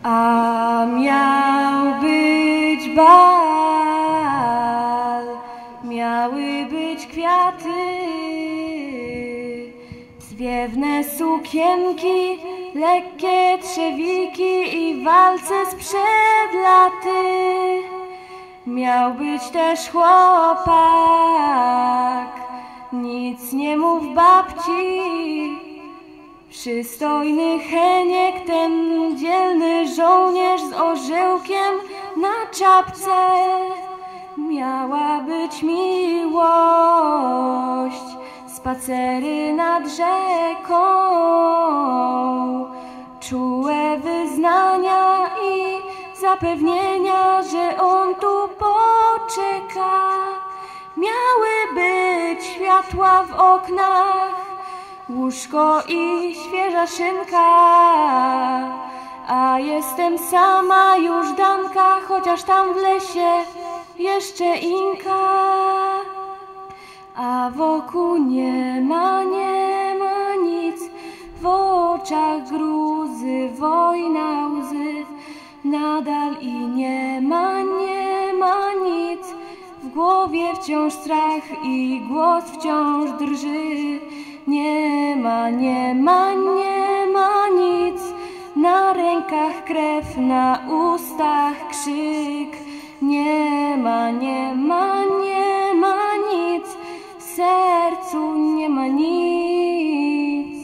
A miał być bal, miały być kwiaty, zwiewne sukienki, lekkie trzewiki i walce sprzed laty. Miał być też chłopak, nic nie mów babci. Przystojny Heniek, ten dzielny żołnierz z orzełkiem na czapce. Miała być miłość, spacery nad rzeką, czułe wyznania i zapewnienia, że on tu poczeka. Miały być światła w oknach, łóżko i świeża szynka, a jestem sama już Danka, chociaż tam w lesie jeszcze Inka. A wokół nie ma nic, w oczach gruzy, wojna, łzy, nadal i nie ma nic, w głowie wciąż strach i głos wciąż drży. Nie ma nic, na rękach krew, na ustach krzyk. Nie ma nic, w sercu nie ma nic.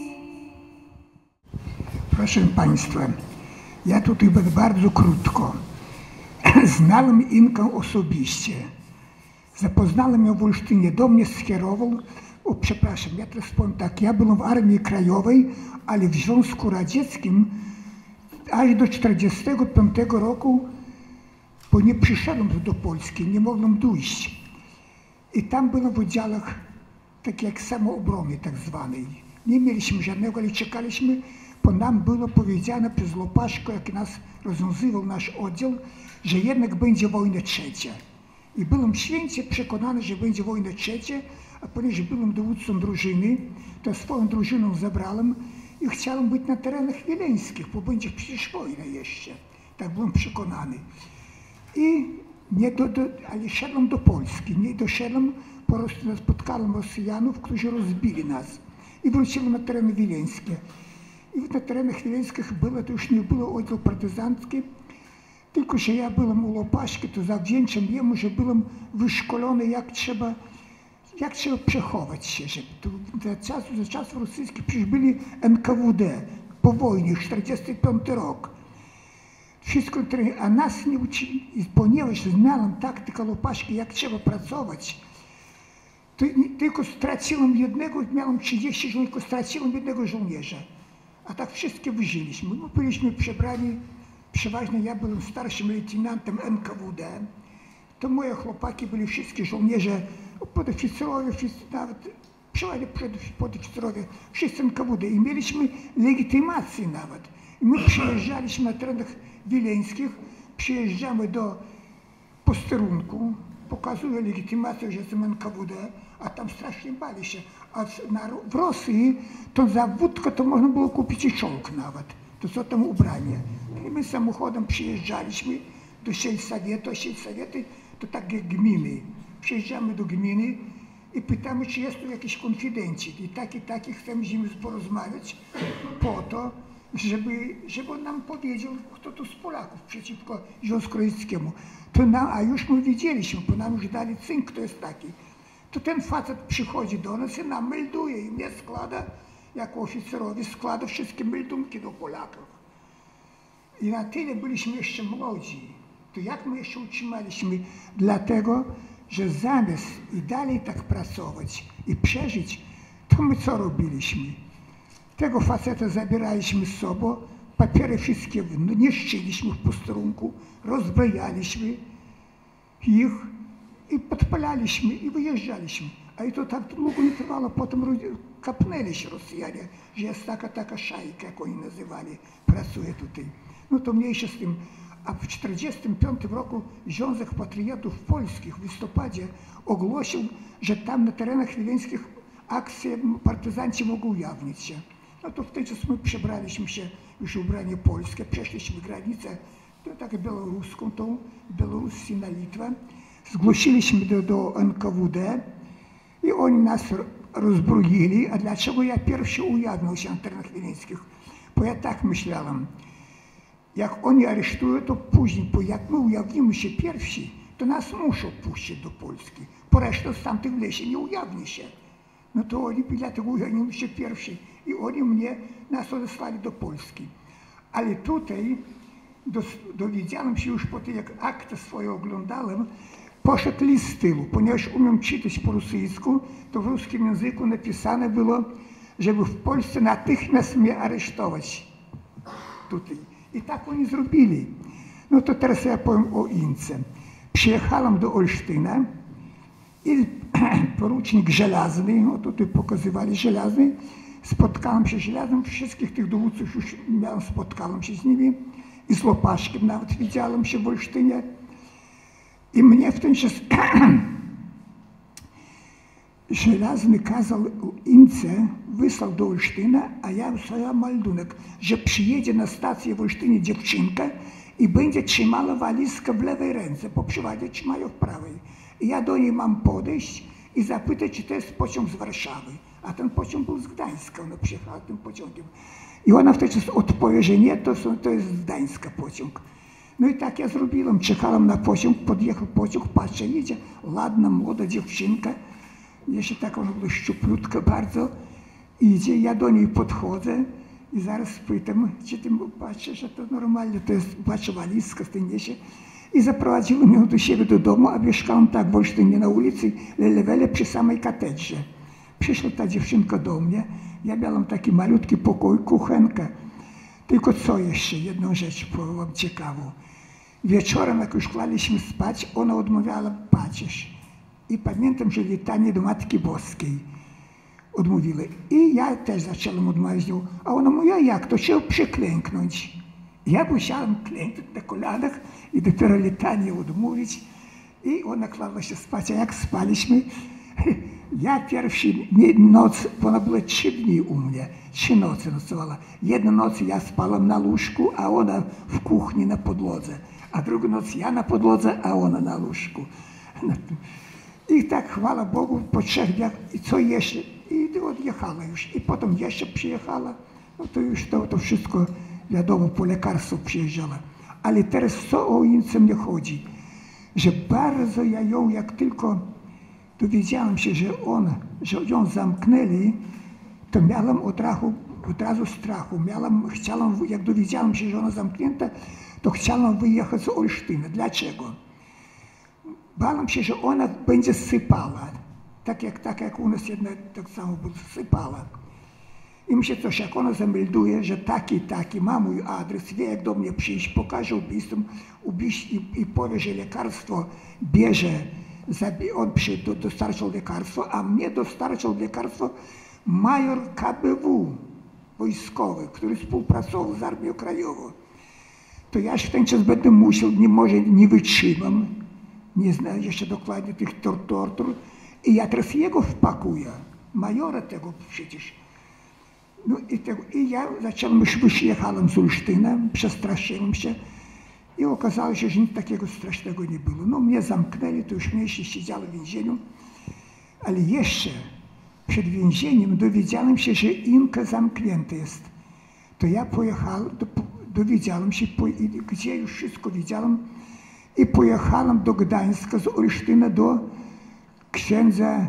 Proszę Państwa, ja tutaj będę bardzo krótko. Znałem Inkę osobiście. Zapoznałem ją w Olsztynie, do mnie skierował. Przepraszam, ja teraz powiem tak, ja byłem w Armii Krajowej, ale w Związku Radzieckim aż do 1945 roku, bo nie przyszedłem do Polski, nie mogłem dojść. I tam byłem w oddziałach, tak jak samoobrony tak zwanej. Nie mieliśmy żadnego, ale czekaliśmy, bo nam było powiedziane przez Łopaszko, jak nas rozwiązywał nasz oddział, że jednak będzie wojna trzecia. I byłem święcie przekonany, że będzie wojna trzecia, a ponieważ byłem dowódcą drużyny, to swoją drużyną zabrałem i chciałem być na terenach wileńskich, bo będzie przecież wojna jeszcze. Tak byłem przekonany. Ale szedłem do Polski, nie doszedłem, po prostu spotkałem Rosjanów, którzy rozbili nas i wróciłem na tereny wileńskie. I na terenach wileńskich to już nie było oddział partyzancki, tylko że ja byłem u Łopaszki, to zawdzięczam jemu, że byłem wyszkolony, jak trzeba przechować się. Że za czasów rosyjskich przecież byli NKWD po wojnie, 1945 rok. Wszystko, a nas nie uczyli, ponieważ znałem taktykę Łopaszki, jak trzeba pracować, to tylko straciłem jednego, miałem 30 żołnierzy, tylko straciłem jednego żołnierza. A tak wszystkie wyżyliśmy. My byliśmy przebrani, przeważnie ja byłem starszym lejtenantem NKWD, to moje chłopaki byli wszystkie żołnierze, podoficerowie, wszyscy nawet, przeważnie podoficerowie, wszyscy NKWD i mieliśmy legitymację nawet. I my przyjeżdżaliśmy na terenach wileńskich, przyjeżdżamy do posterunku, pokazuję legitymację, że jestem NKWD, a tam strasznie bali się. A w Rosji to za wódkę to można było kupić i czołg nawet. To co tam ubranie. I my samochodem przyjeżdżaliśmy do siedzisowiety, a siedzisowiety to tak jak gminy. Przyjeżdżamy do gminy i pytamy, czy jest tu jakiś konfidencik. I taki chcemy z nim porozmawiać po to, żeby on nam powiedział, kto tu z Polaków przeciwko Związku Radzieckiemu. A już my wiedzieliśmy, bo nam już dali cynk, kto jest taki. To ten facet przychodzi do nas i nam melduje i mnie składa, jako oficerowi, składa wszystkie meldunki do Polaków. I na tyle byliśmy jeszcze młodzi. To jak my jeszcze utrzymaliśmy? Dlatego, że zamiast i dalej tak pracować i przeżyć, to my co robiliśmy? Tego faceta zabieraliśmy z sobą, papiery wszystkie niszczyliśmy w posterunku, rozbrajaliśmy ich i podpalaliśmy i wyjeżdżaliśmy. A i to tak długo nie trwało, potem kapnęli się Rosjanie, że jest taka szajka, jak oni nazywali, pracuje tutaj. No to mniejsze z tym. A w 1945 roku Związek Patriotów Polskich w listopadzie ogłosił, że tam na terenach wileńskich akcje partyzanci mogą ujawnić się. No to w ten czas my przebraliśmy się już ubranie polskie, przeszliśmy granicę, tak białoruską, tą Białorusję na Litwę. Zgłosiliśmy do NKWD i oni nas rozbroili. A dlaczego ja pierwszy ujawnił się na terenach wileńskich? Bo ja tak myślałem, jak oni aresztują, to później, bo jak my ujawnimy się pierwsi, to nas muszą puścić do Polski. Po resztę z tamtych w lesie nie ujawni się. No to oni dlatego ujawnili się pierwsi i oni nas odesłali do Polski. Ale tutaj dowiedziałem się już po tym, jak aktę swoje oglądałem, poszedł list z tyłu, ponieważ umiem czytać po rosyjsku, to w ruskim języku napisane było, żeby w Polsce natychmiast mnie aresztować tutaj. I tak oni zrobili. No to teraz ja powiem o Ince. Przyjechałem do Olsztyna i porucznik Żelazny, no tutaj pokazywali Żelazny, spotkałem się z Żelaznym, wszystkich tych dowódców już spotkałem się z nimi i z Łopaszkiem nawet widziałem się w Olsztynie. I mnie w ten czas Żelazny kazał Ince, wysłał do Olsztyna, a ja wysłałem meldunek, że przyjedzie na stację w Olsztynie dziewczynka i będzie trzymała walizkę w lewej ręce, bo przywadzie trzymają w prawej. I ja do niej mam podejść i zapytać, czy to jest pociąg z Warszawy. A ten pociąg był z Gdańska, ona przyjechała tym pociągiem. I ona w ten czas odpowie, że nie, to jest z Gdańska pociąg. No i tak ja zrobiłem, czekałem na pociąg, podjechał pociąg, patrzę, idzie ładna, młoda dziewczynka, jeszcze tak ona była szczuplutka bardzo, idzie, ja do niej podchodzę i zaraz pytam, czy ty patrzysz, że to normalnie, to jest wasza walizka w tym niesie. I zaprowadziłem ją do siebie do domu, a mieszkałem tak w Olsztynie na ulicy Lelewele przy samej katedrze. Przyszła ta dziewczynka do mnie, ja miałem taki malutki pokój, kuchenkę. Tylko co jeszcze, jedną rzecz powiem wam ciekawą. Wieczorem, jak już kładliśmy spać, ona odmawiała pacierz. I pamiętam, że litanie do Matki Boskiej odmówiła. I ja też zacząłem odmawiać nią. A ona mówi, a jak, to trzeba przyklęknąć. Ja musiałem klęknąć na kolanach i dopiero litanie odmówić. I ona kładła się spać, a jak spaliśmy, ja pierwszy noc, bo ona była 3 dni u mnie, 3 noce nocowała. Jedną noc ja spałem na łóżku, a ona w kuchni na podłodze. A drugą noc ja na podłodze, a ona na łóżku. I tak, chwała Bogu, po 3 dniach, i co jeszcze? I odjechała już. I potem jeszcze przyjechała. No to już to wszystko, wiadomo, po lekarstwo przyjeżdżała. Ale teraz co o Ince mnie chodzi? Że bardzo ja ją, jak tylko dowiedziałem się, że ją zamknęli, to miałem od razu strachu. Chciałem, jak dowiedziałem się, że ona zamknięta, to chciałem wyjechać z Olsztyna. Dlaczego? Bałem się, że ona będzie sypała. Tak jak u nas jedna tak samo sypała. I myślę, coś, jak ona zamelduje, że taki, ma mój adres, wie jak do mnie przyjść, pokaże ubistwem i powie, że lekarstwo bierze, on dostarczał lekarstwo, a mnie dostarczał lekarstwo major KBW wojskowy, który współpracował z Armią Krajową. To ja w ten czas będę musiał, może nie wytrzymam, nie znam jeszcze dokładnie tych tortur, i ja teraz jego wpakuję, majora tego przecież. No i ja zacząłem, już wyjechałem z Olsztyna, przestraszyłem się i okazało się, że nic takiego strasznego nie było. No mnie zamknęli, to już mnie się siedziało w więzieniu, ale jeszcze przed więzieniem dowiedziałem się, że Inka zamknięta jest. To ja pojechałem, dowiedziałem się, gdzie już wszystko widziałem i pojechałem do Gdańska z Olsztyna do księdza,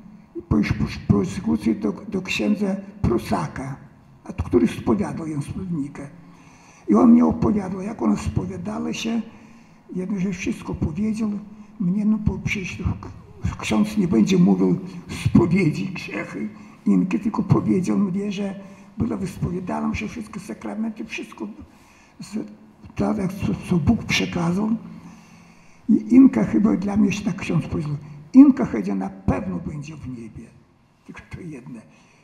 po egzekucji do księdza Prusaka, który spowiadał ją słownika. I on mnie opowiadał, jak ona spowiadała się, jedno, że wszystko powiedział. Mnie, no przecież ksiądz nie będzie mówił spowiedzi, grzechy Inki, tylko powiedział mnie, że była wyspowiadana, że wszystkie sakramenty, wszystko, tak co Bóg przekazał. I Inka chyba dla mnie się tak ksiądz powiedział, Inka chyba na pewno będzie w niebie. Tylko to jedno.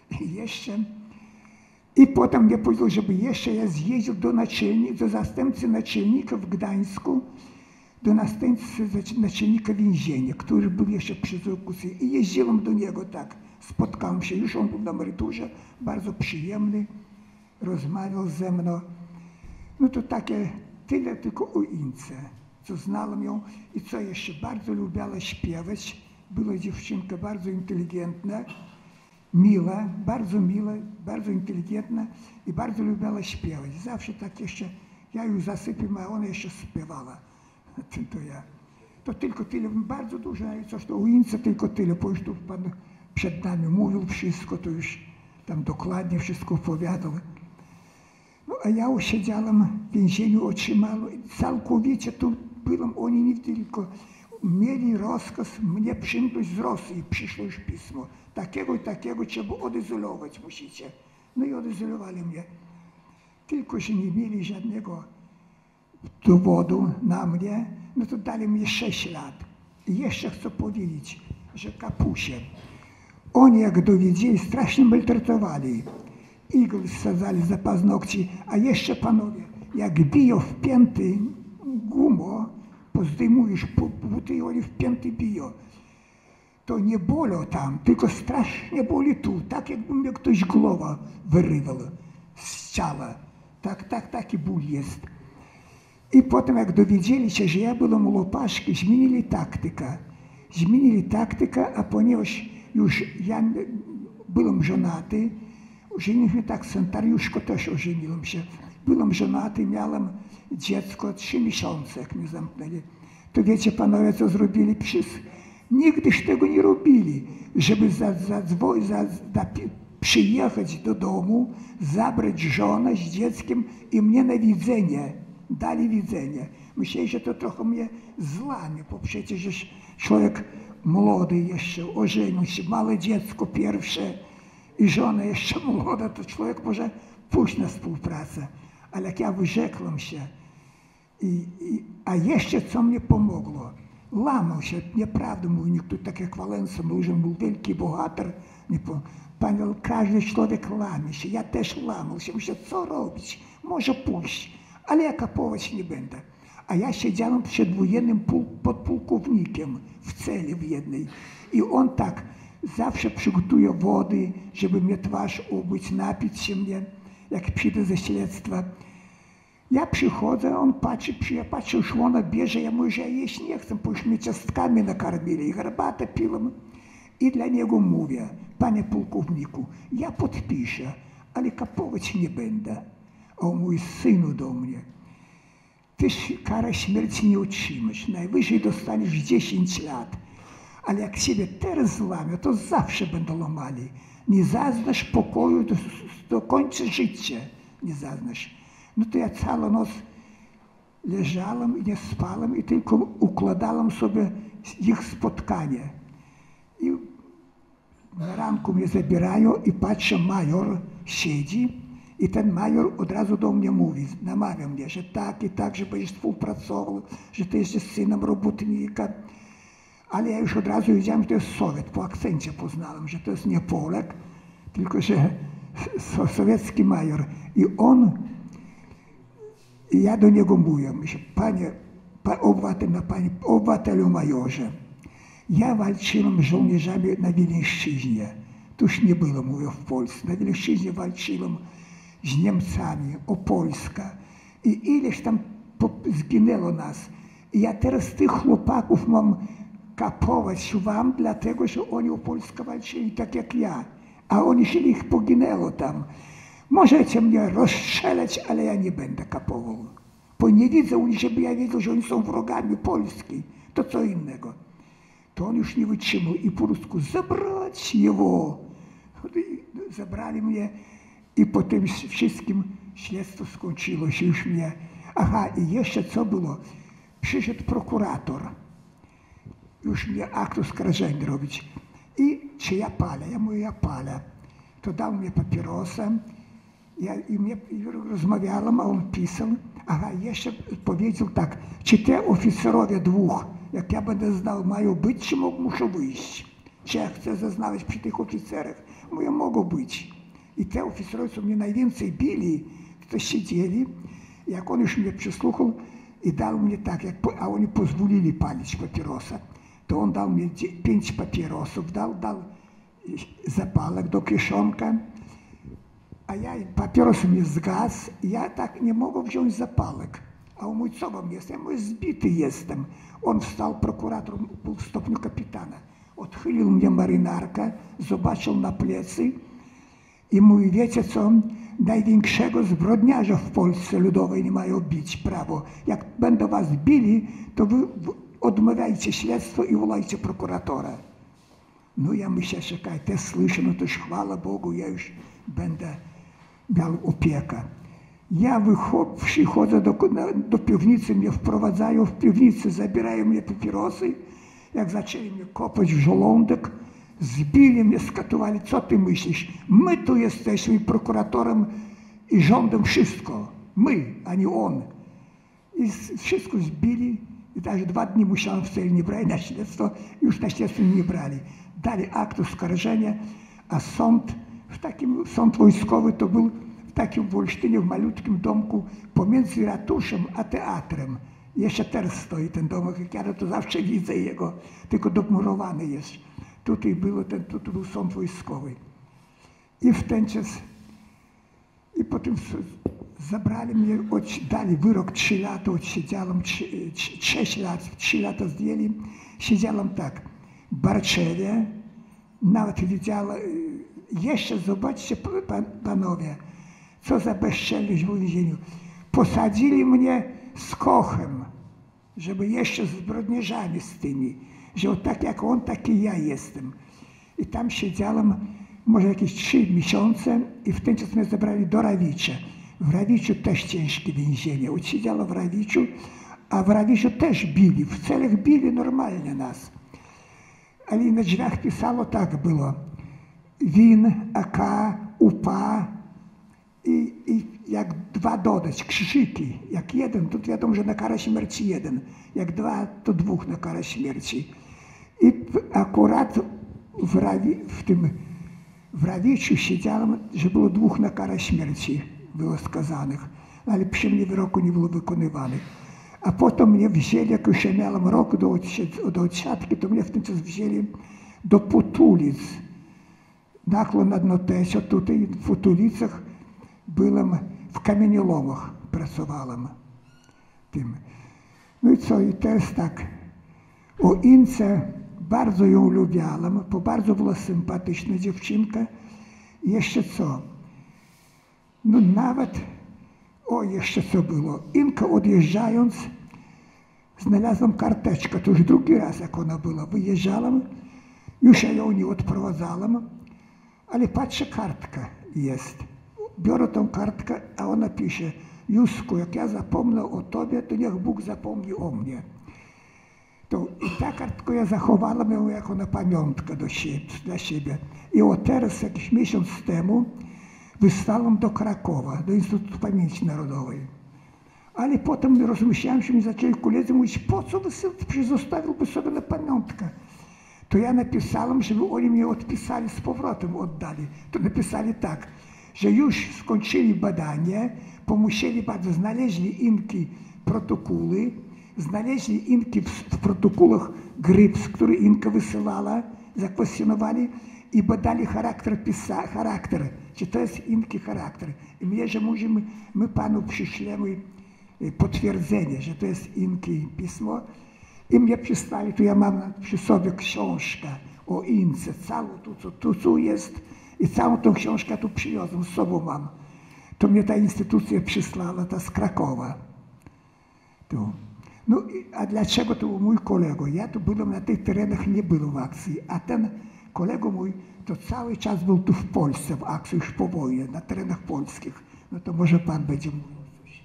I potem mnie powiedział, żeby jeszcze ja zjeździł do zastępcy naczelnika w Gdańsku, do następcy naczelnika więzienia, który był jeszcze przy egzekucji. I jeździłem do niego tak, spotkałem się, już on był na emeryturze, bardzo przyjemny, rozmawiał ze mną. No to takie tyle tylko o Ince, co znałem ją i co jeszcze bardzo lubiała śpiewać. Była dziewczynka bardzo inteligentna, miła, bardzo inteligentna i bardzo lubiła śpiewać. Zawsze tak jeszcze, ja ją zasypiam, a ona jeszcze śpiewała. To ja. To tylko tyle, bardzo dużo, coś to u Ince tylko tyle, bo już tu Pan przed nami mówił wszystko, to już tam dokładnie wszystko opowiadał. No a ja siedziałem w więzieniu, otrzymałem, całkowicie tu byłem, oni nie tylko mieli rozkaz mnie przymknąć z Rosji, przyszło już pismo. Takiego i takiego trzeba odizolować musicie. No i odizolowali mnie. Tylko, że nie mieli żadnego dowodu na mnie, no to dali mnie 6 lat. I jeszcze chcę powiedzieć, że kapusie, oni jak dowiedzieli, strasznie maltretowali. Igły wsadzali za paznokci, a jeszcze panowie, jak biją w pięty gumo, pozdejmujesz buty i oni w pięty biją. To nie bolą tam, tylko strasznie boli tu, tak jakby mnie ktoś głowę wyrywał z ciała. Taki ból jest. I potem jak dowiedzieli się, że ja byłem u Łopaszki, zmienili taktykę, a ponieważ już ja byłem żonaty, żeniłem tak, sanitariuszko też ożeniłem się. Byłem żonaty, miałem dziecko 3 miesiące, jak mnie zamknęli. To wiecie panowie, co zrobili? Nigdyż tego nie robili, żeby przyjechać do domu, zabrać żonę z dzieckiem i mnie na widzenie. Dali widzenie. Myśleli, że to trochę mnie złamie, bo przecież człowiek młody jeszcze, ożenił się, małe dziecko pierwsze i żona jeszcze młoda, to człowiek może pójść na współpracę. Ale jak ja wyrzekłem się, a jeszcze co mnie pomogło, łamał się, nieprawda mówił, nikt tak jak Wałęsa, że był wielki bohater, panie, każdy człowiek łamie się, ja też łamał się, myślę, co robić, może pójść, ale ja kapować nie będę. A ja siedziałem przedwojennym podpułkownikiem w celi w jednej i on tak zawsze przygotuje wody, żeby mnie twarz umyć, napić się mnie, jak przyjdę ze śledztwa. Ja przychodzę, on patrzy, ja patrzę, już ona bierze, ja mówię, że ja jeść nie chcę, bo już mnie ciastkami nakarmili i herbatę piłem. I dla niego mówię, panie pułkowniku, ja podpiszę, ale kapować nie będę. A on mówi, synu do mnie, ty karę śmierci nie otrzymasz, najwyżej dostaniesz 10 lat. Ale jak ciebie teraz złamią, to zawsze będą łamali. Nie zaznasz pokoju do końca życia, nie zaznasz. No to ja całą noc leżałem i nie spałem i tylko układałem sobie ich spotkanie. I na ranku mnie zabierają i patrzę, major siedzi i ten major od razu do mnie mówi, namawia mnie, że tak i tak, że będziesz współpracował, że ty jesteś synem robotnika. Ale ja już od razu wiedziałem, że to jest Sowiet, po akcencie poznałem, że to jest nie Polak, tylko że sowiecki major. I ja do niego mówię, myślę, panie obywatelu majorze, ja walczyłem z żołnierzami na Wileńszczyźnie. To już nie było, mówię, w Polsce. Na Wileńszczyźnie walczyłem z Niemcami, o Polskę. I ileś tam zginęło nas. I ja teraz tych chłopaków mam kapować wam, dlatego, że oni o Polskę walczyli tak jak ja. A oni się ich poginęło tam. Możecie mnie rozstrzelać, ale ja nie będę kapował. Bo nie widzę u nich, żeby ja wiedział, że oni są wrogami Polski. To co innego. To on już nie wytrzymał i po rusku zabrać jego. Zabrali mnie i po tym wszystkim śledztwo skończyło się już mnie. Aha, i jeszcze co było? Przyszedł prokurator. Już mnie akt oskarżenia robić. I czy ja palę? Ja mówię, ja palę. To dał mnie papierosa. Rozmawiałem, a on pisał. Aha, jeszcze powiedział tak, czy te oficerowie dwóch, jak ja będę znał, mają być, czy muszą wyjść? Czy ja chcę zeznawać przy tych oficerach? Mówię, mogą być. I te oficerowie, co mnie najwięcej bili, to siedzieli. Jak on już mnie przysłuchał i dał mnie tak, a oni pozwolili palić papierosa, to on dał mnie 5 papierosów, dał zapalek do kieszonka, a ja papieros mnie zgasł i ja tak nie mogę wziąć zapalek. A on mówi, co wam jest? Ja mówię, zbity jestem. On wstał, prokurator był w stopniu kapitana. Odchylił mnie marynarkę, zobaczył na plecy i mówi, wiecie co, największego zbrodniarza w Polsce Ludowej nie mają bić prawo. Jak będą was bili, to wy odmawiajcie śledztwo i wołajcie prokuratora. No ja myślę, czekaj, te słyszę, no toż chwała Bogu, ja już będę miał opiekę. Ja przychodzę do piwnicy, mnie wprowadzają w piwnicę, zabierają mnie papierosy. Jak zaczęli mnie kopać w żołądek, zbili mnie, skatowali. Co ty myślisz? My tu jesteśmy prokuratorem i rządem wszystko. My, a nie on. I wszystko zbili. I też 2 dni musiałem w celi nie brać na śledztwo. Już na śledztwo nie brali. Dali akt oskarżenia, a sąd wojskowy to był w takim w Olsztynie, w malutkim domku pomiędzy ratuszem a teatrem. Jeszcze teraz stoi ten domek, jak ja to zawsze widzę jego, tylko domurowany jest. Tutaj był sąd wojskowy. I w ten czas, i potem zabrali mnie, dali wyrok 3 lata, odsiedziałem 6 lat, 3 lata zdjęli. Siedziałem tak, w Barczewie, nawet widziałem, jeszcze zobaczcie panowie, co za bezczelność w więzieniu. Posadzili mnie z Kochem, żeby jeszcze z zbrodniarzami z tymi, że tak jak on, tak i ja jestem. I tam siedziałem może jakieś 3 miesiące i w ten czas mnie zabrali do Rawicza. W Rawiczu też ciężkie więzienie. Odsiedziałem w Rawiczu, a w Rawiczu też bili, w celach bili normalnie nas. Ale na drzwiach pisało tak było. WIN, AK, UPA i jak 2 dodać, krzyżyki. Jak 1, to wiadomo, że na karę śmierci 1. Jak 2, to 2 na karę śmierci. I akurat w Rawiczu siedziałem, że było 2 na karę śmierci było skazanych. Ale przy mnie wyroku nie było wykonywanych. A potem mnie wzięli, jak już ja miałem rok do odsiadki, to mnie w ten czas wzięli do Putulic. Nakło nad Notesio, tutaj w Putulicach byłem, w kamieniolomach pracowałem. Tym. No i co, i teraz tak, o Ince bardzo ją lubiałem, bo bardzo była sympatyczna dziewczynka. I jeszcze co, no nawet, jeszcze co było, Inka odjeżdżając, znalazłem karteczkę, to już drugi raz jak ona była, wyjeżdżałem, już ja ją nie odprowadzałem, ale patrzę, kartka jest. Biorę tą kartkę, a ona pisze, Józku, jak ja zapomnę o tobie, to niech Bóg zapomni o mnie. I ta kartkę ja zachowałem ją jako na pamiątkę dla siebie. I teraz, jakiś miesiąc temu, wysłałem do Krakowa, do Instytutu Pamięci Narodowej. Ale potem rozmyślałem się, mi zaczęli koledzy mówić, po co wysyłać, przecież zostawiłby sobie na pamiątkę. To ja napisałem, żeby oni mnie odpisali z powrotem, oddali. To napisali tak, że już skończyli badanie, pomusieli bardzo, znaleźli Inki protokoły, znaleźli Inki w protokołach gryps, które Inka wysyłała, zakwestionowali i badali charakter, czy to jest Inki charakter. I mnie, że mówimy, my panu przyślemy potwierdzenie, że to jest Inki pismo. I mnie przysłali, tu ja mam przy sobie książkę o Ince, całą tu jest i całą tą książkę tu przywiozłem, z sobą mam. To mnie ta instytucja przysłała, ta z Krakowa. Tu. No, a dlaczego to był mój kolego? Ja tu byłem na tych terenach, nie byłem w akcji, a ten kolego mój to cały czas był tu w Polsce w akcji, już po wojnie, na terenach polskich. No to może pan będzie mówił coś.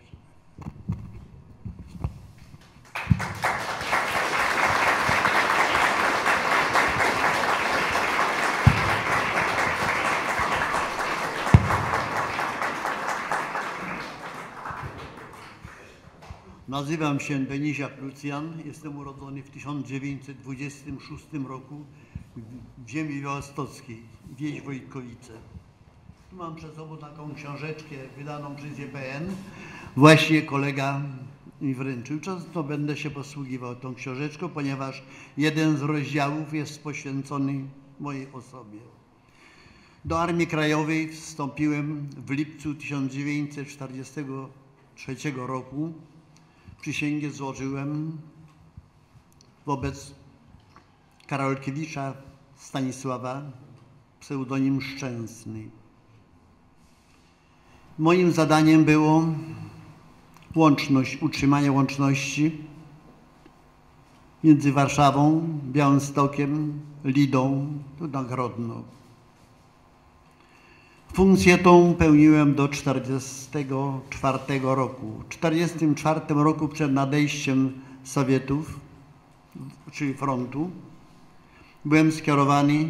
Nazywam się Beniziak Lucjan, jestem urodzony w 1926 roku w ziemi białostockiej, wieś Wojtkowice. Tu mam przed sobą taką książeczkę wydaną przez IPN. Właśnie kolega mi wręczył, to będę się posługiwał tą książeczką, ponieważ jeden z rozdziałów jest poświęcony mojej osobie. Do Armii Krajowej wstąpiłem w lipcu 1943 roku. Przysięgę złożyłem wobec Karolkiewicza Stanisława, pseudonim Szczęsny. Moim zadaniem było utrzymanie łączności między Warszawą, Białymstokiem, Lidą, tu na Grodno. Funkcję tą pełniłem do 1944 roku. W 1944 roku przed nadejściem Sowietów, czyli frontu, byłem skierowany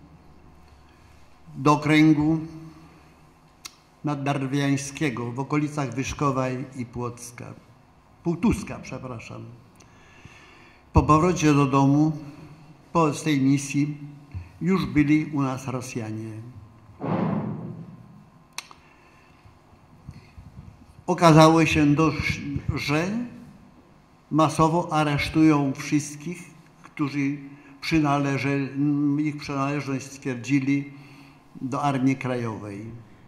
do okręgu naddarwiańskiego w okolicach Wyszkowa i Półtuska, przepraszam. Po powrocie do domu, z tej misji, już byli u nas Rosjanie. Okazało się, że masowo aresztują wszystkich, którzy ich przynależność stwierdzili do Armii Krajowej.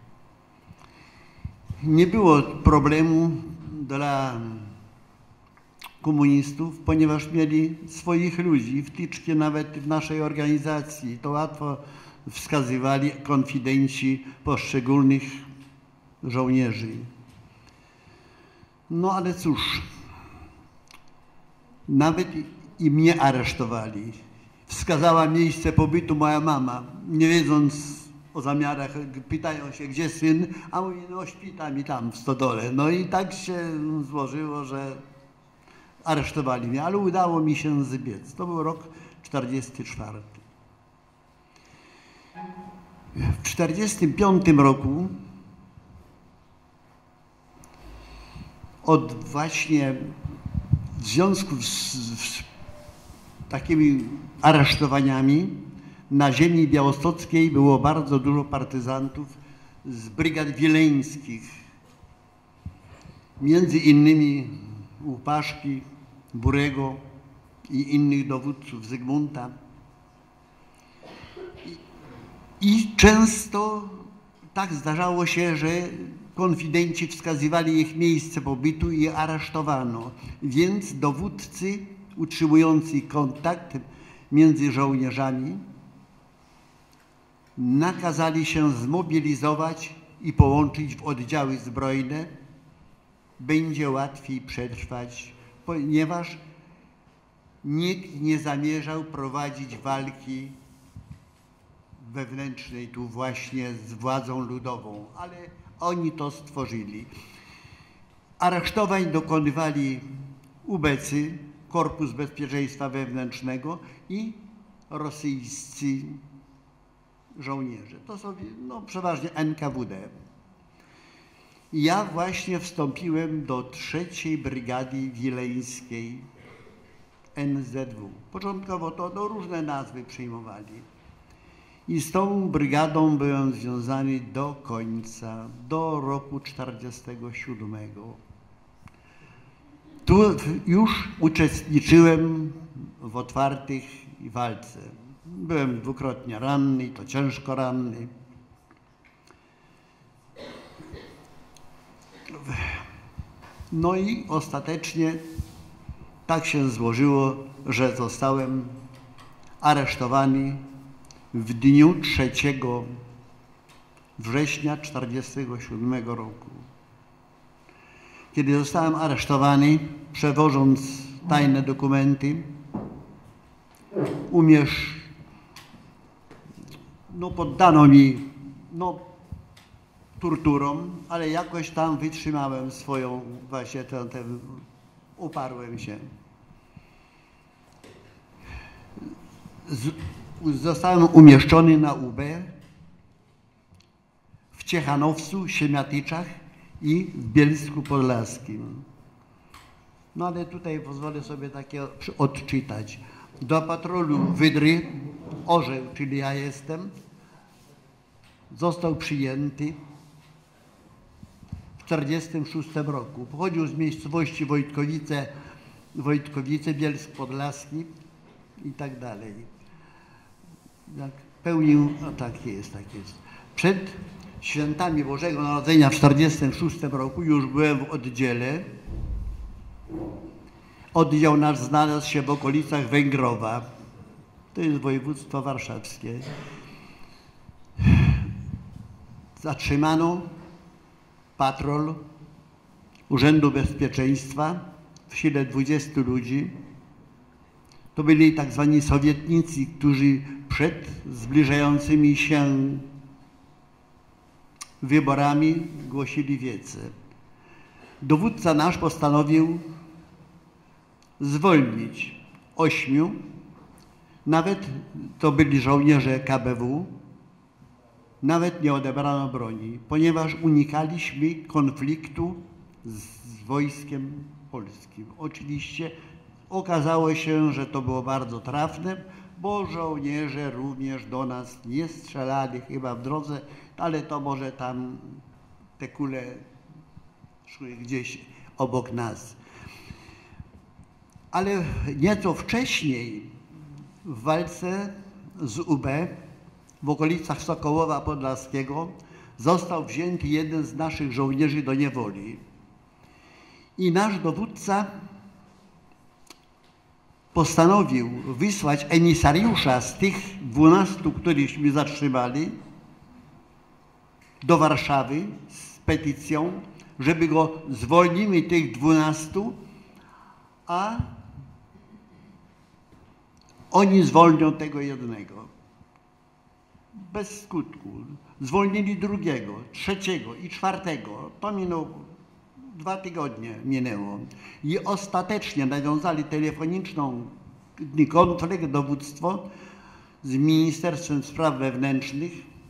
Nie było problemu dla komunistów, ponieważ mieli swoich ludzi, wtyczki nawet w naszej organizacji. To łatwo wskazywali konfidenci poszczególnych żołnierzy. No ale cóż, nawet i mnie aresztowali. Wskazała miejsce pobytu moja mama, nie wiedząc o zamiarach, pytają się, gdzie syn, a mówi, no śpi tam i tam w stodole. No i tak się złożyło, że aresztowali mnie, ale udało mi się zbiec. To był rok 1944. W 1945 roku w związku z takimi aresztowaniami na ziemi białostockiej było bardzo dużo partyzantów z brygad wileńskich. Między innymi Łupaszki, Burego i innych dowódców Zygmunta. I często tak zdarzało się, że konfidenci wskazywali ich miejsce pobytu i je aresztowano. Więc dowódcy utrzymujący kontakt między żołnierzami nakazali się zmobilizować i połączyć w oddziały zbrojne. Będzie łatwiej przetrwać, ponieważ nikt nie zamierzał prowadzić walki wewnętrznej tu właśnie z władzą ludową, ale oni to stworzyli. Aresztowań dokonywali ubecy, Korpus Bezpieczeństwa Wewnętrznego i rosyjscy żołnierze. To są przeważnie NKWD. Ja właśnie wstąpiłem do 3. Brygady Wileńskiej NZW. Początkowo to różne nazwy przyjmowali. I z tą brygadą byłem związany do końca, do roku 1947. Tu już uczestniczyłem w otwartej walce. Byłem dwukrotnie ranny, to ciężko ranny. No i ostatecznie tak się złożyło, że zostałem aresztowany w dniu 3 września 1947 roku. Kiedy zostałem aresztowany, przewożąc tajne dokumenty, poddano mi torturom, ale jakoś tam wytrzymałem swoją właśnie uparłem się. Zostałem umieszczony na UB w Ciechanowcu, Siemiatyczach i w Bielsku Podlaskim. No ale tutaj pozwolę sobie takie odczytać. Do patrolu Wydry, Orzeł, czyli ja jestem, został przyjęty w 1946 roku. Pochodził z miejscowości Wojtkowice, Bielsk Podlaski i tak dalej. jak pełnił, no tak jest, tak jest. Przed świętami Bożego Narodzenia w 1946 roku już byłem w oddziale. Oddział nasz znalazł się w okolicach Węgrowa. To jest województwo warszawskie. Zatrzymano patrol Urzędu Bezpieczeństwa w sile 20 ludzi. To byli tak zwani sowietnicy, którzy przed zbliżającymi się wyborami głosili wiece. Dowódca nasz postanowił zwolnić 8, nawet to byli żołnierze KBW, nawet nie odebrano broni, ponieważ unikaliśmy konfliktu z wojskiem polskim. Oczywiście okazało się, że to było bardzo trafne, bo żołnierze również do nas nie strzelali chyba w drodze, ale to może tam te kule szły gdzieś obok nas. Ale nieco wcześniej w walce z UB w okolicach Sokołowa Podlaskiego został wzięty jeden z naszych żołnierzy do niewoli. I nasz dowódca postanowił wysłać emisariusza z tych 12, którychśmy zatrzymali, do Warszawy z petycją, żeby go zwolnili tych 12, a oni zwolnią tego jednego. Bez skutku. Zwolnili drugiego, trzeciego i czwartego. To minęło 2 tygodnie minęło. I ostatecznie nawiązali telefoniczną konflikt dowództwo z Ministerstwem Spraw Wewnętrznych.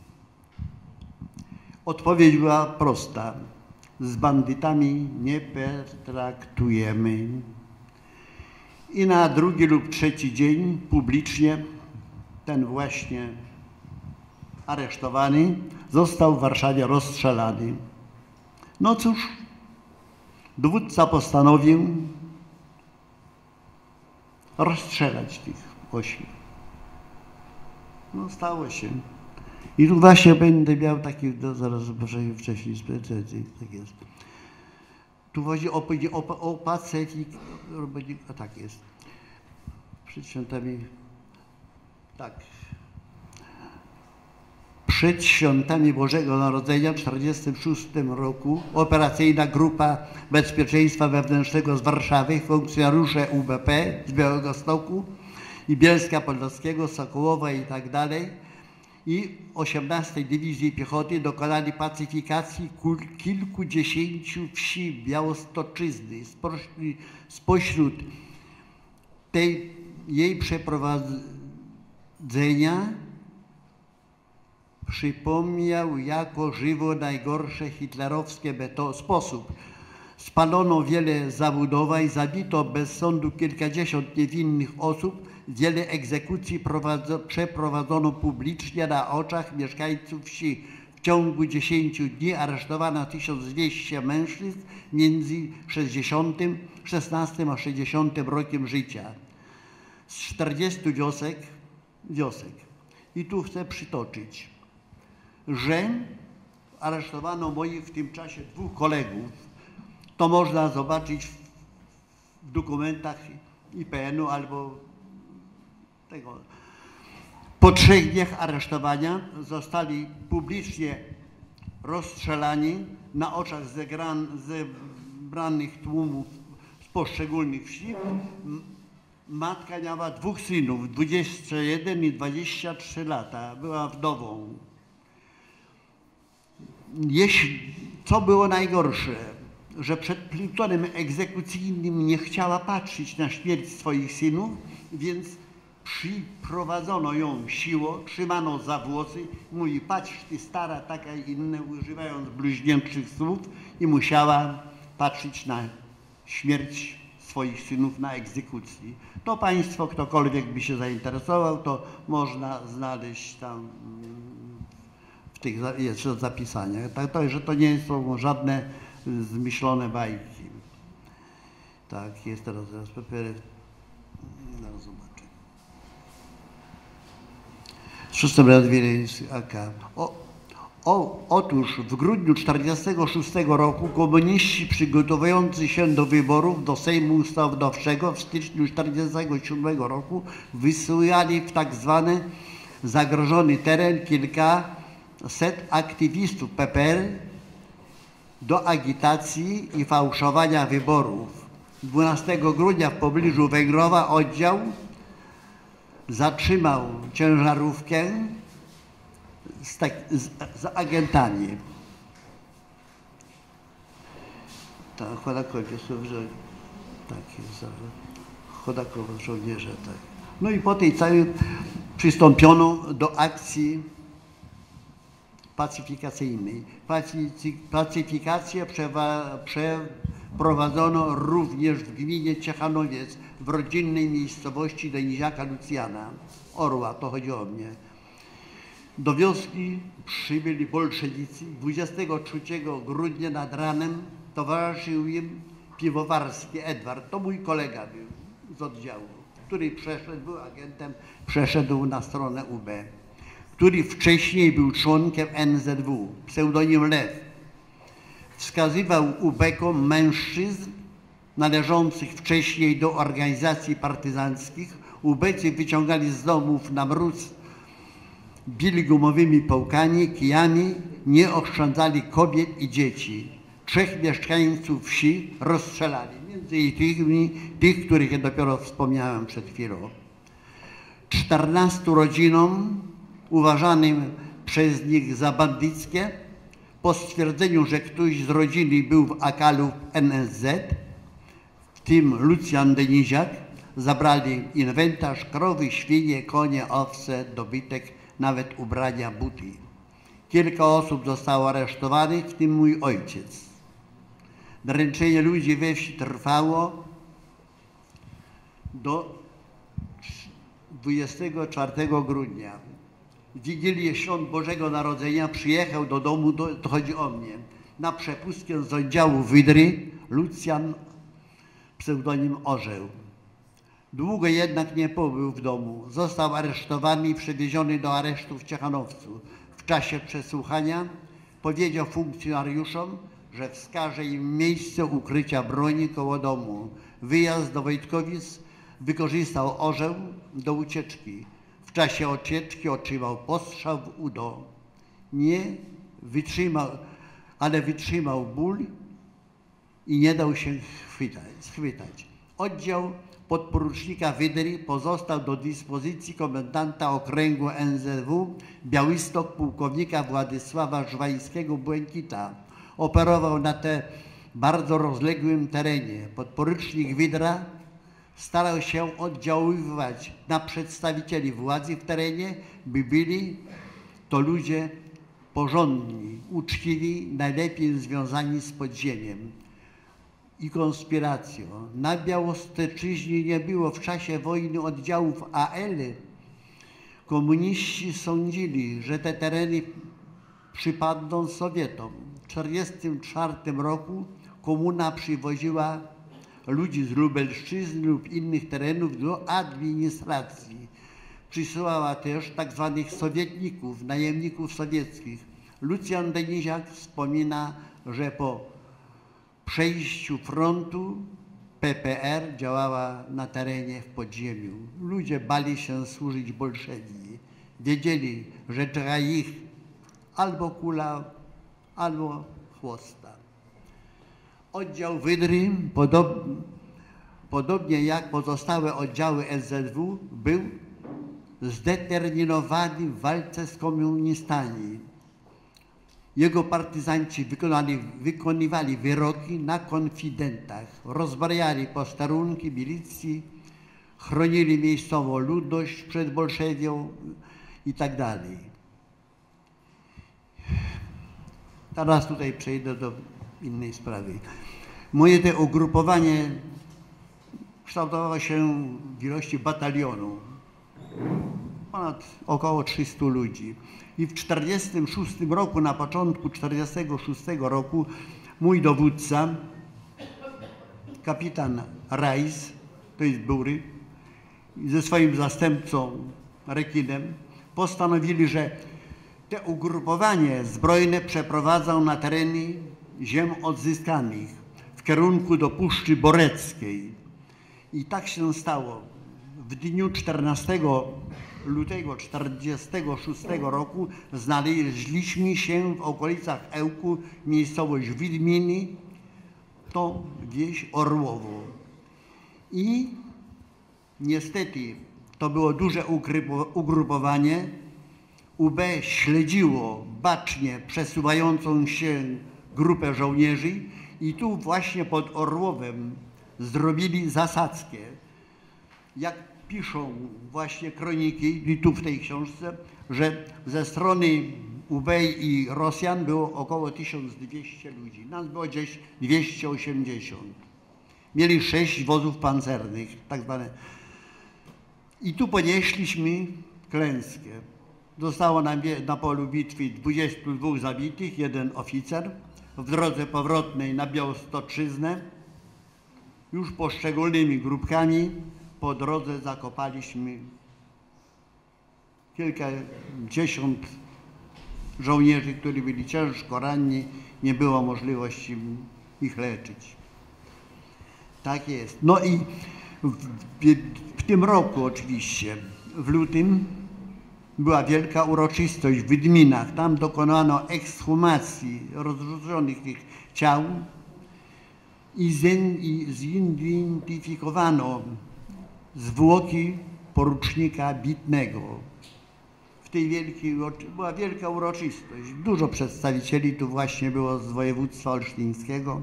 Odpowiedź była prosta. Z bandytami nie pertraktujemy. I na drugi lub trzeci dzień publicznie ten właśnie aresztowany został w Warszawie rozstrzelany. No cóż, dowódca postanowił rozstrzelać tych 8. No stało się. I tu właśnie będę miał taki, zaraz wcześniej, tak jest. Tu chodzi o pacyfik, a tak jest. Przed świętami, tak. Przed świętami Bożego Narodzenia w 1946 roku operacyjna grupa bezpieczeństwa wewnętrznego z Warszawy, funkcjonariusze UBP z Białegostoku i Bielska Podlaskiego, Sokołowa i tak dalej i 18 Dywizji Piechoty dokonali pacyfikacji kilkudziesięciu wsi Białostoczyzny. Spośród jej przeprowadzenia przypomniał jako żywo najgorsze hitlerowskie sposób. Spalono wiele zabudowań, zabito bez sądu kilkadziesiąt niewinnych osób, wiele egzekucji przeprowadzono publicznie na oczach mieszkańców wsi. W ciągu 10 dni aresztowano 1200 mężczyzn między 16 a 60 rokiem życia. Z 40 wiosek. I tu chcę przytoczyć, że aresztowano moich w tym czasie 2 kolegów. To można zobaczyć w dokumentach IPN-u albo tego. Po 3 dniach aresztowania zostali publicznie rozstrzelani na oczach zebranych tłumów z poszczególnych wsi. Matka miała 2 synów, 21 i 23 lata. Była wdową. Co było najgorsze, że przed plutonem egzekucyjnym nie chciała patrzeć na śmierć swoich synów, więc przyprowadzono ją siłą, trzymano za włosy, mówi: patrz ty stara, taka i inne, używając bluźnierczych słów, i musiała patrzeć na śmierć swoich synów na egzekucji. To państwo, ktokolwiek by się zainteresował, to można znaleźć tam w tych zapisaniach. Także to nie są żadne zmyślone bajki. Tak, jest teraz papiery. Zaraz zobaczę. 6 lat Wileński AK. Otóż w grudniu 1946 roku komuniści przygotowujący się do wyborów do Sejmu Ustawodawczego w styczniu 1947 roku wysyłali w tak zwany zagrożony teren kilkaset aktywistów PPR do agitacji i fałszowania wyborów. 12 grudnia w pobliżu Węgrowa oddział zatrzymał ciężarówkę z agentami. Tak, chodakowie żołnierze, tak. No i po tej całej przystąpiono do akcji pacyfikacyjnej. Pacyfikację przeprowadzono również w gminie Ciechanowiec, w rodzinnej miejscowości Deniziaka Lucjana, Orła, to chodzi o mnie. Do wioski przybyli bolszewicy. 23 grudnia nad ranem towarzyszył im Piwowarski Edward, to mój kolega był z oddziału, który był agentem, przeszedł na stronę UB, który wcześniej był członkiem NZW, pseudonim Lew. Wskazywał UB-kom mężczyzn należących wcześniej do organizacji partyzanckich. UB-cy wyciągali z domów na mróz, bili gumowymi pałkami, kijami, nie oszczędzali kobiet i dzieci. 3 mieszkańców wsi rozstrzelali, między innymi tych, których ja dopiero wspomniałem przed chwilą. 14 rodzinom uważanym przez nich za bandyckie, po stwierdzeniu, że ktoś z rodziny był w AK-u NSZ, w tym Lucjan Deniziak, zabrali inwentarz, krowy, świnie, konie, owce, dobytek, nawet ubrania, buty. Kilka osób zostało aresztowanych, w tym mój ojciec. Dręczenie ludzi we wsi trwało do 24 grudnia. W Wigilię Świąt Bożego Narodzenia przyjechał do domu, to chodzi o mnie, na przepustkę z oddziału Wydry Lucjan, pseudonim Orzeł. Długo jednak nie pobył w domu. Został aresztowany i przewieziony do aresztu w Ciechanowcu. W czasie przesłuchania powiedział funkcjonariuszom, że wskaże im miejsce ukrycia broni koło domu. Wyjazd do Wojtkowic wykorzystał Orzeł do ucieczki. W czasie ucieczki otrzymał postrzał w udo. Ale wytrzymał ból i nie dał się schwytać. Oddział podporucznika Wydry pozostał do dyspozycji komendanta okręgu NZW Białystok pułkownika Władysława Żwańskiego-Błękita. Operował na tym bardzo rozległym terenie. Podporucznik Wydra starał się oddziaływać na przedstawicieli władzy w terenie, by byli to ludzie porządni, uczciwi, najlepiej związani z podziemiem i konspiracją. Na Białostoczyźnie nie było w czasie wojny oddziałów AL. Komuniści sądzili, że te tereny przypadną Sowietom. W 1944 roku komuna przywoziła ludzi z Lubelszczyzny lub innych terenów do administracji. Przysyłała też tak zwanych sowietników, najemników sowieckich. Lucjan Deniziak wspomina, że po przejściu frontu PPR działała na terenie w podziemiu. Ludzie bali się służyć bolszewiki. Wiedzieli, że czeka ich albo kula, albo chłosta. Oddział Wydry, podobnie jak pozostałe oddziały NZW, był zdeterminowany w walce z komunistami. Jego partyzanci wykonywali wyroki na konfidentach, rozbrajali posterunki milicji, chronili miejscową ludność przed bolszewią i tak dalej. Teraz tutaj przejdę do innej sprawy. Moje te ugrupowanie kształtowało się w ilości batalionu, ponad około 300 ludzi. I w 1946 roku, na początku 1946 roku, mój dowódca, kapitan Rajs, to jest Bury, ze swoim zastępcą Rekinem, postanowili, że te ugrupowanie zbrojne przeprowadzą na tereny ziem odzyskanych w kierunku do Puszczy Boreckiej. I tak się stało. W dniu 14 lutego 1946 roku znaleźliśmy się w okolicach Ełku, miejscowość Widminy, to wieś Orłowo. I niestety to było duże ugrupowanie. UB śledziło bacznie przesuwającą się grupę żołnierzy i tu właśnie pod Orłowem zrobili zasadzkę. Jak piszą właśnie kroniki, i tu w tej książce, że ze strony UB i Rosjan było około 1200 ludzi. Nas było gdzieś 280. Mieli 6 wozów pancernych, tak zwane. I tu ponieśliśmy klęskę. Zostało na polu bitwy 22 zabitych, 1 oficer. W drodze powrotnej na Białostoczyznę już poszczególnymi grupkami po drodze zakopaliśmy kilkadziesiąt żołnierzy, którzy byli ciężko ranni. Nie było możliwości ich leczyć. Tak jest. No i w tym roku oczywiście, w lutym, była wielka uroczystość w Wydminach. Tam dokonano ekshumacji rozrzuconych tych ciał i zidentyfikowano zwłoki porucznika Bitnego. W tej była wielka uroczystość. Dużo przedstawicieli tu właśnie było z województwa olsztyńskiego.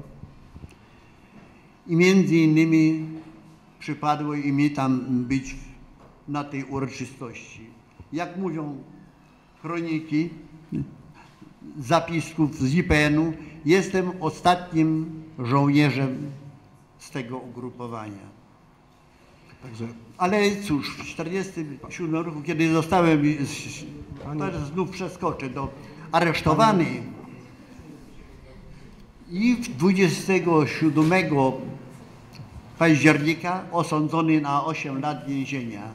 I między innymi przypadło i mi tam być na tej uroczystości. Jak mówią kroniki zapisków z IPN-u, jestem ostatnim żołnierzem z tego ugrupowania. Także, ale cóż, w 1947 roku, kiedy zostałem, teraz znów przeskoczę, aresztowany i 27 października osądzony na 8 lat więzienia.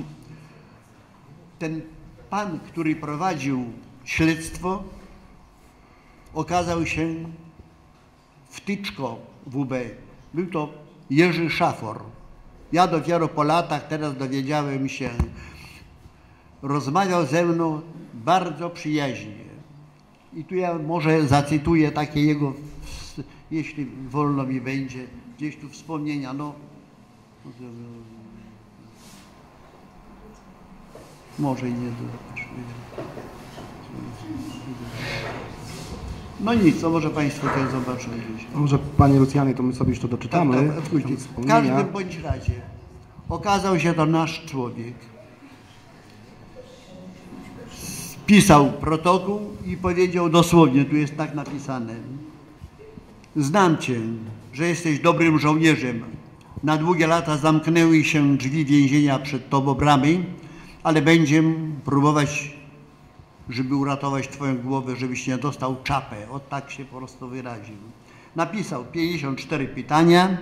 Ten pan, który prowadził śledztwo, okazał się wtyczką WB. Był to Jerzy Szafor. Ja dopiero po latach teraz dowiedziałem się, rozmawiał ze mną bardzo przyjaźnie. I tu ja może zacytuję takie jego, jeśli wolno mi będzie, gdzieś tu wspomnienia, no. Może i nie. No nic, to może Państwo też zobaczą gdzieś. Może Panie Lucjanie, to my sobie już to doczytamy. Tak, w każdym bądź razie okazał się to nasz człowiek. Spisał protokół i powiedział dosłownie, tu jest tak napisane: znam Cię, że jesteś dobrym żołnierzem. Na długie lata zamknęły się drzwi więzienia przed Tobą, bramy, ale będziemy próbować, żeby uratować Twoją głowę, żebyś nie dostał czapę. O tak się po prostu wyraził. Napisał 54 pytania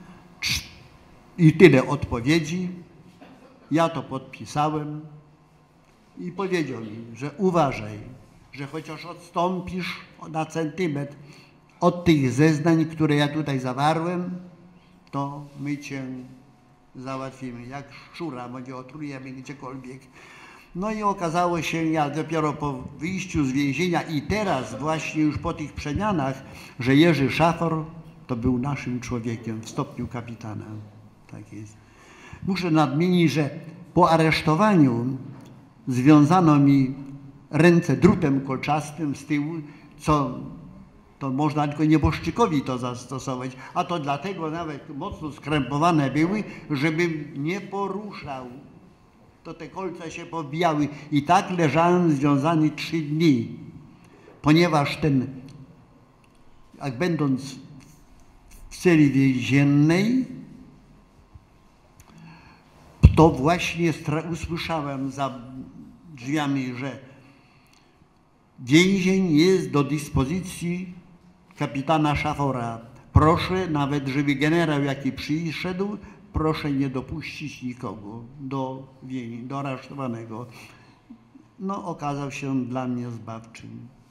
i tyle odpowiedzi. Ja to podpisałem i powiedział mi, że uważaj, że chociaż odstąpisz na centymetr od tych zeznań, które ja tutaj zawarłem, to my Cię załatwimy. Jak szczura, będzie otrujemy gdziekolwiek. No i okazało się, ja dopiero po wyjściu z więzienia i teraz właśnie już po tych przemianach, że Jerzy Szafor to był naszym człowiekiem w stopniu kapitana. Tak jest. Muszę nadmienić, że po aresztowaniu związano mi ręce drutem kolczastym z tyłu, co to można tylko nieboszczykowi to zastosować, a to dlatego nawet mocno skrępowane były, żebym nie poruszał. To te kolce się pobijały i tak leżałem związany 3 dni, ponieważ jak będąc w celi więziennej, to właśnie usłyszałem za drzwiami, że więzień jest do dyspozycji kapitana Szafora. Proszę, nawet żeby generał jaki przyszedł, proszę nie dopuścić nikogo do aresztowanego. no, okazał się dla mnie zbawczym.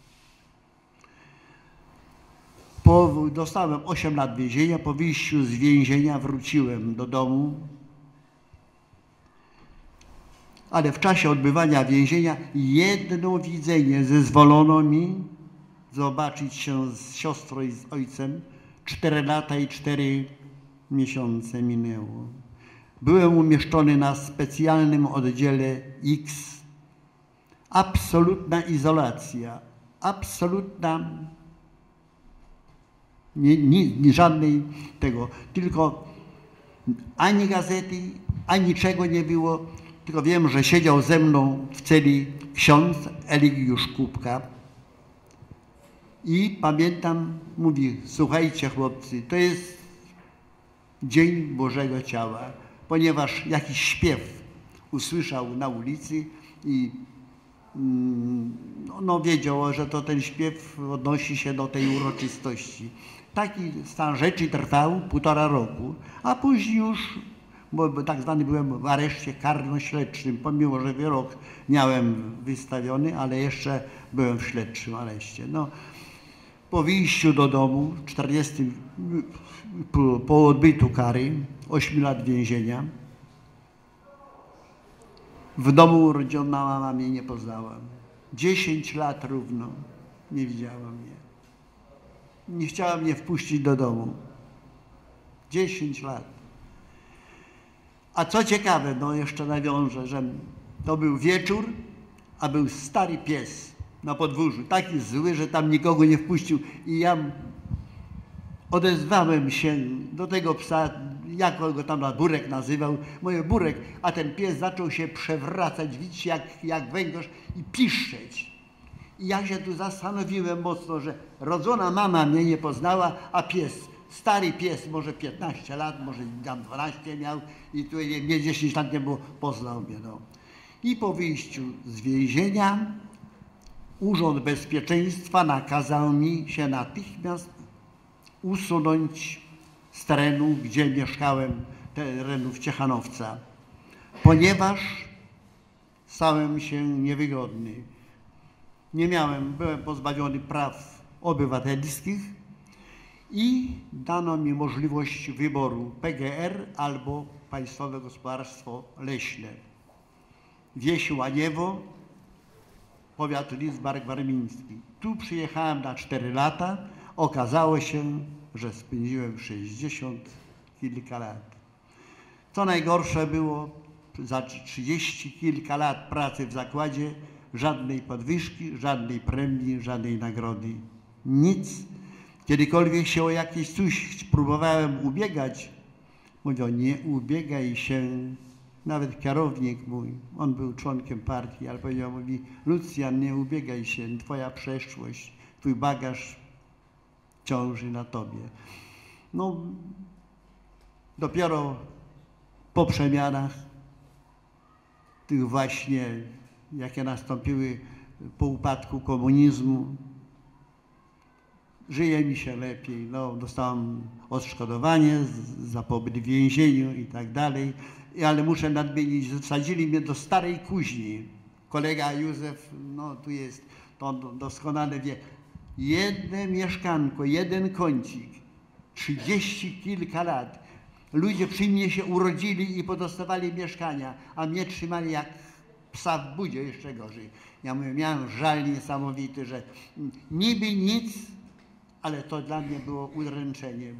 Dostałem 8 lat więzienia. Po wyjściu z więzienia wróciłem do domu, ale w czasie odbywania więzienia jedno widzenie zezwolono mi zobaczyć się z siostrą i z ojcem. 4 lata i 4 miesiące minęło. Byłem umieszczony na specjalnym oddziale X. Absolutna izolacja, absolutna, nie żadnej tego, tylko ani gazety, ani niczego nie było, tylko wiem, że siedział ze mną w celi ksiądz Eligiusz Kubka i pamiętam, mówi, słuchajcie chłopcy, to jest Dzień Bożego Ciała, ponieważ jakiś śpiew usłyszał na ulicy i no, wiedział, że to ten śpiew odnosi się do tej uroczystości. Taki stan rzeczy trwał 1,5 roku, a później już, bo tak zwany byłem w areszcie karno-śledczym, pomimo że wyrok miałem wystawiony, ale jeszcze byłem w śledczym areszcie. No, po wyjściu do domu, po odbyciu kary, 8 lat więzienia, w domu urodzona mama mnie nie poznała. 10 lat równo nie widziała mnie. Nie chciała mnie wpuścić do domu. 10 lat. A co ciekawe, no jeszcze nawiążę, że to był wieczór, a był stary pies na podwórzu. Taki zły, że tam nikogo nie wpuścił. I ja odezwałem się do tego psa, jak go tam Burek nazywał, moje Burek, a ten pies zaczął się przewracać, widzieć jak węgorz i piszczeć. I ja się tu zastanowiłem mocno, że rodzona mama mnie nie poznała, a pies, stary pies, może 15 lat, może tam 12 miał i tu mnie 10 lat nie było, poznał mnie. No. I po wyjściu z więzienia Urząd Bezpieczeństwa nakazał mi się natychmiast usunąć z terenu, gdzie mieszkałem, terenów Ciechanowca, ponieważ stałem się niewygodny. Byłem pozbawiony praw obywatelskich i dano mi możliwość wyboru PGR albo Państwowe Gospodarstwo Leśne. Wieś Łaniewo, powiat Lidzbark-Warmiński. Tu przyjechałem na 4 lata. Okazało się, że spędziłem 60 kilka lat. Co najgorsze było, za 30 kilka lat pracy w zakładzie żadnej podwyżki, żadnej premii, żadnej nagrody. Nic. Kiedykolwiek się o jakieś coś próbowałem ubiegać, mówią, nie ubiegaj się. Nawet kierownik mój, on był członkiem partii, ale powiedział, mówi, Lucjan, nie ubiegaj się, twoja przeszłość, twój bagaż ciąży na tobie. No, dopiero po przemianach tych właśnie, jakie nastąpiły po upadku komunizmu, żyje mi się lepiej. No, dostałem odszkodowanie za pobyt w więzieniu i tak dalej, ale muszę nadmienić, że wsadzili mnie do Starej Kuźni. Kolega Józef, no tu jest, to on doskonale wie, jedno mieszkanko, jeden kącik, 30 kilka lat. Ludzie przy mnie się urodzili i podostawali mieszkania, a mnie trzymali jak psa w budzie, jeszcze gorzej. Ja mówię, miałem żal niesamowity, że niby nic, ale to dla mnie było udręczenie.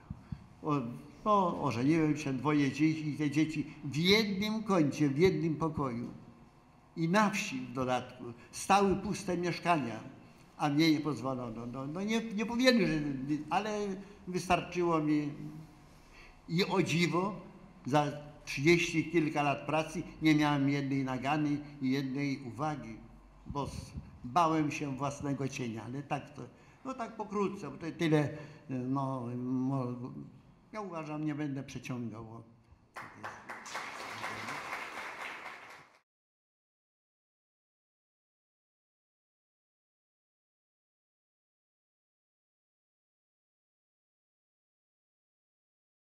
Ożeniłem się, 2 dzieci i te dzieci w jednym kącie, w jednym pokoju. I na wsi w dodatku stały puste mieszkania, a mnie nie pozwolono. No nie powiem, ale wystarczyło mi i o dziwo za 30 kilka lat pracy nie miałem jednej nagany i jednej uwagi, bo bałem się własnego cienia, ale tak to, no tak pokrótce, bo to tyle, ja uważam, nie będę przeciągał.